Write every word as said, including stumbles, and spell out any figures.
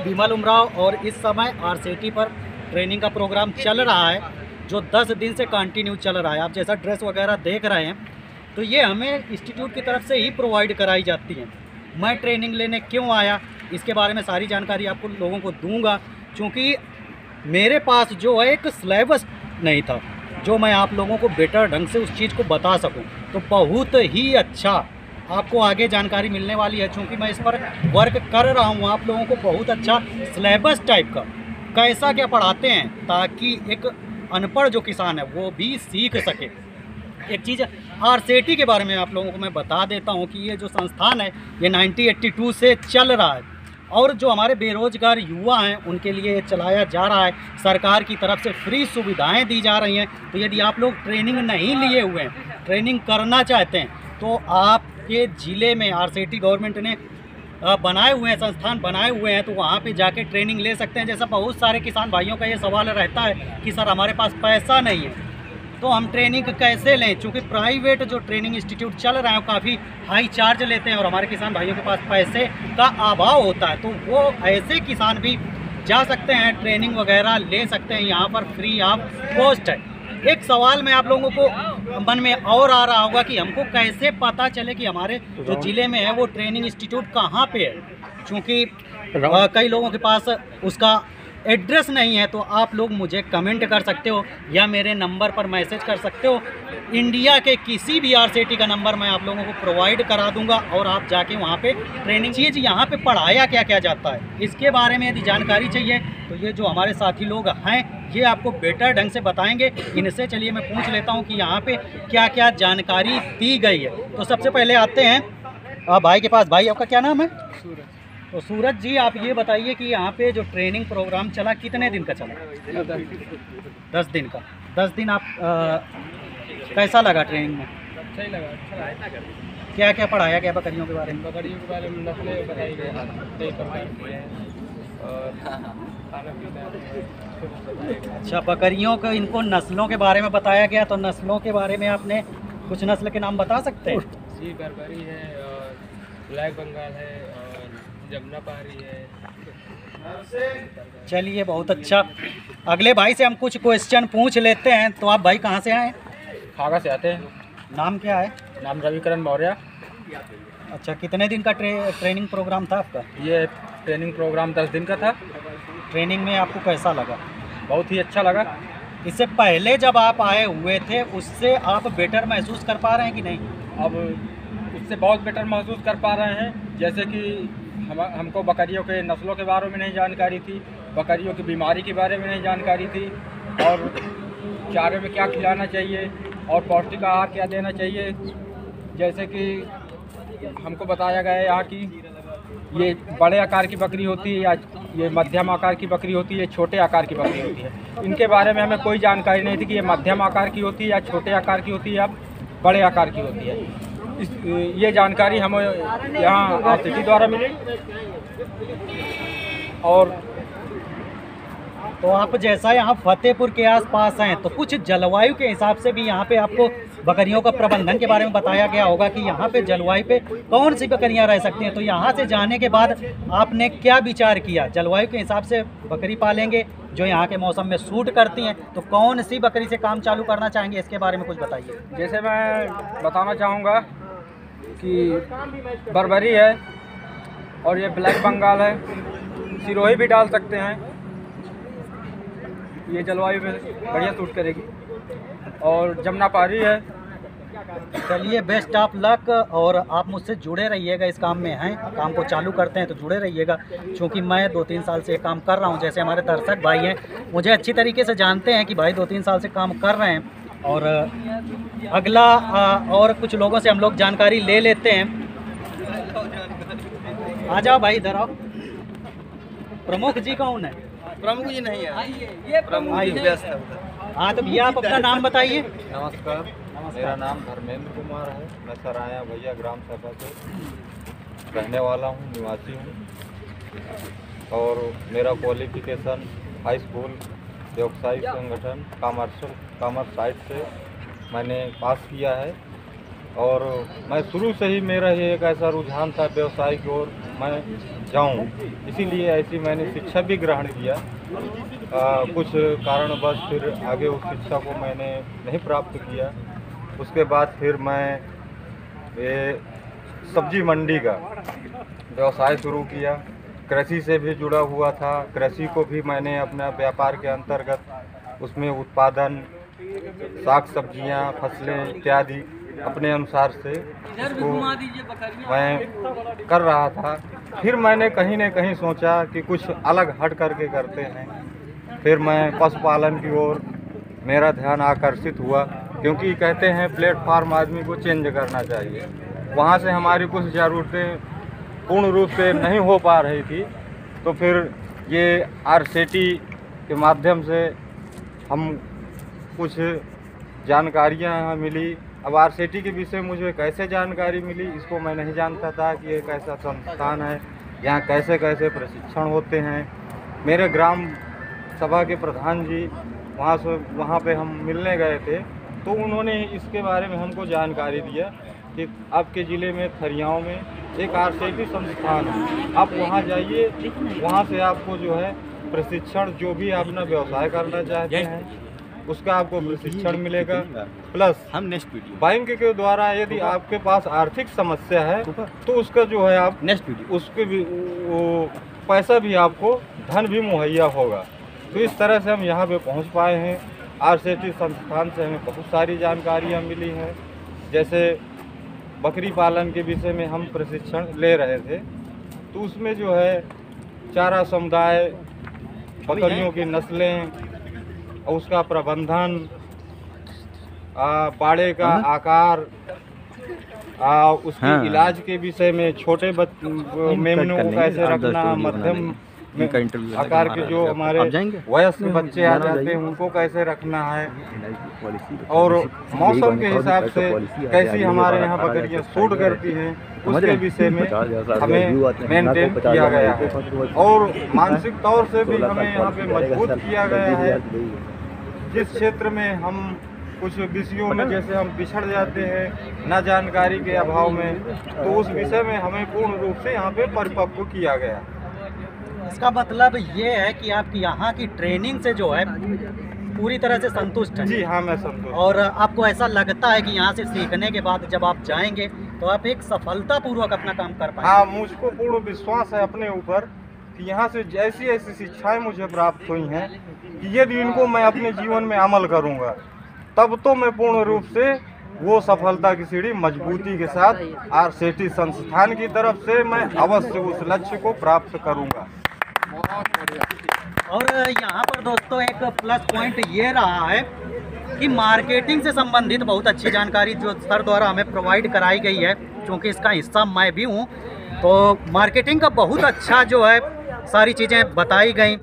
विमल उमराव और इस समय आरसीटी पर ट्रेनिंग का प्रोग्राम चल रहा है जो दस दिन से कंटिन्यू चल रहा है। आप जैसा ड्रेस वगैरह देख रहे हैं तो ये हमें इंस्टीट्यूट की तरफ से ही प्रोवाइड कराई जाती है। मैं ट्रेनिंग लेने क्यों आया इसके बारे में सारी जानकारी आपको लोगों को दूंगा, क्योंकि मेरे पास जो है एक सिलेबस नहीं था जो मैं आप लोगों को बेटर ढंग से उस चीज़ को बता सकूं। तो बहुत ही अच्छा आपको आगे जानकारी मिलने वाली है, क्योंकि मैं इस पर वर्क कर रहा हूं। आप लोगों को बहुत अच्छा सिलेबस टाइप का कैसा क्या पढ़ाते हैं ताकि एक अनपढ़ जो किसान है वो भी सीख सके। एक चीज़ आरसीटी के बारे में आप लोगों को मैं बता देता हूं कि ये जो संस्थान है ये नाइनटीन एट्टी टू से चल रहा है और जो हमारे बेरोजगार युवा हैं उनके लिए चलाया जा रहा है। सरकार की तरफ से फ्री सुविधाएं दी जा रही हैं। तो यदि आप लोग ट्रेनिंग नहीं लिए हुए हैं, ट्रेनिंग करना चाहते हैं, तो आपके ज़िले में आरसीटी गवर्नमेंट ने बनाए हुए हैं, संस्थान बनाए हुए हैं, तो वहाँ पे जाके ट्रेनिंग ले सकते हैं। जैसा बहुत सारे किसान भाइयों का ये सवाल रहता है कि सर हमारे पास पैसा नहीं है तो हम ट्रेनिंग कैसे लें, क्योंकि प्राइवेट जो ट्रेनिंग इंस्टीट्यूट चल रहे हैं वो काफ़ी हाई चार्ज लेते हैं और हमारे किसान भाइयों के पास पैसे का अभाव होता है। तो वो ऐसे किसान भी जा सकते हैं, ट्रेनिंग वगैरह ले सकते हैं, यहाँ पर फ्री ऑफ कॉस्ट है। एक सवाल में आप लोगों को मन में और आ रहा होगा कि हमको कैसे पता चले कि हमारे जो ज़िले में है वो ट्रेनिंग इंस्टीट्यूट कहाँ पे है, क्योंकि कई लोगों के पास उसका एड्रेस नहीं है। तो आप लोग मुझे कमेंट कर सकते हो या मेरे नंबर पर मैसेज कर सकते हो। इंडिया के किसी भी आरसीटी का नंबर मैं आप लोगों को प्रोवाइड करा दूंगा और आप जाके वहाँ पे ट्रेनिंग चीज़ यहाँ पे पढ़ाया क्या क्या जाता है इसके बारे में यदि जानकारी चाहिए तो ये जो हमारे साथी लोग हैं ये आपको बेटर ढंग से बताएंगे। इनसे चलिए मैं पूछ लेता हूँ कि यहाँ पे क्या क्या जानकारी दी गई है। तो सबसे पहले आते हैं भाई के पास। भाई आपका क्या नाम है? सूरज। तो सूरज जी आप ये बताइए कि यहाँ पे जो ट्रेनिंग प्रोग्राम चला कितने दिन का चला? दस दिन का। दस दिन आप आ, कैसा लगा ट्रेनिंग में? अच्छा ही लगा। अच्छा लगा। क्या क्या पढ़ाया गया बकरियों के बारे में? बकरियों के बारे में नस्लें बताई गई और खाना पीना। अच्छा, बकरियों के इनको नस्लों के बारे में बताया गया। तो नस्लों के बारे में आपने कुछ नस्ल के नाम बता सकते हैं? जी, बर्बरी है और ब्लैक बंगाल है और जमुना पहाड़ी है। चलिए बहुत अच्छा। अगले भाई से हम कुछ क्वेश्चन पूछ लेते हैं। तो आप भाई कहाँ से आए? खागा से आते हैं। नाम क्या है? नाम रविकरण मौर्य। अच्छा, कितने दिन का ट्रे, ट्रेनिंग प्रोग्राम था आपका? ये ट्रेनिंग प्रोग्राम दस दिन का था। ट्रेनिंग में आपको कैसा लगा? बहुत ही अच्छा लगा। इससे पहले जब आप आए हुए थे उससे आप बेटर महसूस कर पा रहे हैं कि नहीं? अब उससे बहुत बेटर महसूस कर पा रहे हैं। जैसे कि हम हमको बकरियों के नस्लों के बारे में नहीं जानकारी थी, बकरियों की बीमारी के बारे में नहीं जानकारी थी और चारे में क्या खिलाना चाहिए और पौष्टिक आहार क्या देना चाहिए। जैसे कि हमको बताया गया है यहाँ की ये बड़े आकार की बकरी होती है या ये मध्यम आकार की बकरी होती है, छोटे आकार की बकरी होती है। इनके बारे में हमें कोई जानकारी नहीं थी कि ये मध्यम आकार की होती है या छोटे आकार की होती है या बड़े आकार की होती है। इस ये जानकारी हमें यहाँ आरसीटी द्वारा मिली। और तो आप जैसा यहाँ फतेहपुर के आसपास हैं तो कुछ जलवायु के हिसाब से भी यहाँ पे आपको बकरियों का प्रबंधन के बारे में बताया गया होगा कि यहाँ पे जलवायु पे कौन सी बकरियाँ रह सकती हैं। तो यहाँ से जाने के बाद आपने क्या विचार किया? जलवायु के हिसाब से बकरी पालेंगे जो यहाँ के मौसम में सूट करती हैं, तो कौन सी बकरी से काम चालू करना चाहेंगे इसके बारे में कुछ बताइए। जैसे मैं बताना चाहूँगा कि बर्बरी है और ये ब्लैक बंगाल है, सिरोही भी डाल सकते हैं, ये जलवायु में बढ़िया सूट करेगी। और जमुना पहाड़ी है। चलिए बेस्ट ऑफ लक और आप मुझसे जुड़े रहिएगा। इस काम में हैं, काम को चालू करते हैं तो जुड़े रहिएगा, क्योंकि मैं दो तीन साल से काम कर रहा हूं। जैसे हमारे दर्शक भाई हैं मुझे अच्छी तरीके से जानते हैं कि भाई दो तीन साल से काम कर रहे हैं। और अगला और कुछ लोगों से हम लोग जानकारी ले लेते हैं। आ जाओ भाई, इधर आओ। प्रमुख जी कौन है? प्रमुख जी नहीं है, ये प्रमुख जी व्यस्त है। हाँ तो भैया आप अपना नाम बताइए। नमस्कार, मेरा नाम धर्मेंद्र कुमार है। मैं सराया भैया ग्राम सभा से रहने वाला हूँ, निवासी हूँ और मेरा क्वालिफिकेशन हाई स्कूल व्यवसायिक संगठन कॉमर्शियल कॉमर्स साइड से मैंने पास किया है और मैं शुरू से ही मेरा ये एक ऐसा रुझान था व्यवसाय की ओर मैं जाऊं, इसीलिए ऐसी मैंने शिक्षा भी ग्रहण किया। आ, कुछ कारणवश फिर आगे उस शिक्षा को मैंने नहीं प्राप्त किया। उसके बाद फिर मैं ये सब्जी मंडी का व्यवसाय शुरू किया। कृषि से भी जुड़ा हुआ था, कृषि को भी मैंने अपना व्यापार के अंतर्गत उसमें उत्पादन, साग सब्जियां, फसलें इत्यादि अपने अनुसार से उसको मैं कर रहा था। फिर मैंने कहीं न कहीं सोचा कि कुछ अलग हट करके करते हैं। फिर मैं पशुपालन की ओर मेरा ध्यान आकर्षित हुआ, क्योंकि कहते हैं प्लेटफार्म आदमी को चेंज करना चाहिए। वहाँ से हमारी कुछ ज़रूरतें पूर्ण रूप से नहीं हो पा रही थी, तो फिर ये आरसेटी के माध्यम से हम कुछ जानकारियाँ यहाँ मिली। अब आरसेटी के विषय में मुझे कैसे जानकारी मिली, इसको मैं नहीं जानता था कि एक ऐसा संस्थान है, यहाँ कैसे कैसे प्रशिक्षण होते हैं। मेरे ग्राम सभा के प्रधान जी वहाँ से वहाँ पे हम मिलने गए थे, तो उन्होंने इसके बारे में हमको जानकारी दिया कि आपके ज़िले में थरियाओं में एक आरसेटी संस्थान है, आप वहाँ जाइए, वहाँ से आपको जो है प्रशिक्षण, जो भी अपना व्यवसाय करना चाहते हैं उसका आपको प्रशिक्षण मिलेगा। प्लस हम नेक्स्ट वीडियो बैंक के द्वारा यदि आपके पास आर्थिक समस्या है तो उसका जो है आप नेक्स्ट वीडियो उसके भी वो पैसा भी आपको धन भी मुहैया होगा। तो इस तरह से हम यहाँ पे पहुँच पाए हैं। आरसेटी संस्थान से हमें बहुत सारी जानकारियाँ मिली हैं। जैसे बकरी पालन के विषय में हम प्रशिक्षण ले रहे थे, तो उसमें जो है चारा समुदाय, बकरियों की नस्लें, उसका प्रबंधन, बाड़े का आकार, आ, उसके हाँ। इलाज के विषय में, छोटे मेमनों को कैसे रखना, मध्यम आकार के जो हमारे वयस्क बच्चे आ जाते हैं उनको कैसे रखना है, और मौसम के हिसाब से कैसी हमारे यहाँ बकरियाँ सूट करती हैं उसके विषय में हमें मेंटेन किया गया है। और मानसिक तौर से भी हमें यहाँ पे मजबूत किया गया है। जिस क्षेत्र में हम कुछ विषयों में जैसे हम पिछड़ जाते हैं ना जानकारी के अभाव में, तो उस विषय में हमें पूर्ण रूप से यहाँ पे परिपक्व किया गया। इसका मतलब ये है कि आप यहाँ की ट्रेनिंग से जो है पूरी तरह से संतुष्ट हैं? जी हाँ, मैं संतुष्ट। और आपको ऐसा लगता है कि यहाँ से सीखने के बाद जब आप जाएंगे तो आप एक सफलतापूर्वक अपना काम कर पाएंगे? हाँ, मुझको पूर्ण विश्वास है अपने ऊपर कि यहाँ से ऐसी ऐसी शिक्षाएं मुझे प्राप्त हुई हैं कि यदि इनको मैं अपने जीवन में अमल करूँगा तब तो मैं पूर्ण रूप से वो सफलता की सीढ़ी मजबूती के साथ आरसेटी संस्थान की तरफ से मैं अवश्य उस लक्ष्य को प्राप्त करूँगा। और यहाँ पर दोस्तों एक प्लस पॉइंट ये रहा है कि मार्केटिंग से संबंधित बहुत अच्छी जानकारी जो सर द्वारा हमें प्रोवाइड कराई गई है, क्योंकि इसका हिस्सा मैं भी हूँ, तो मार्केटिंग का बहुत अच्छा जो है सारी चीज़ें बताई गई।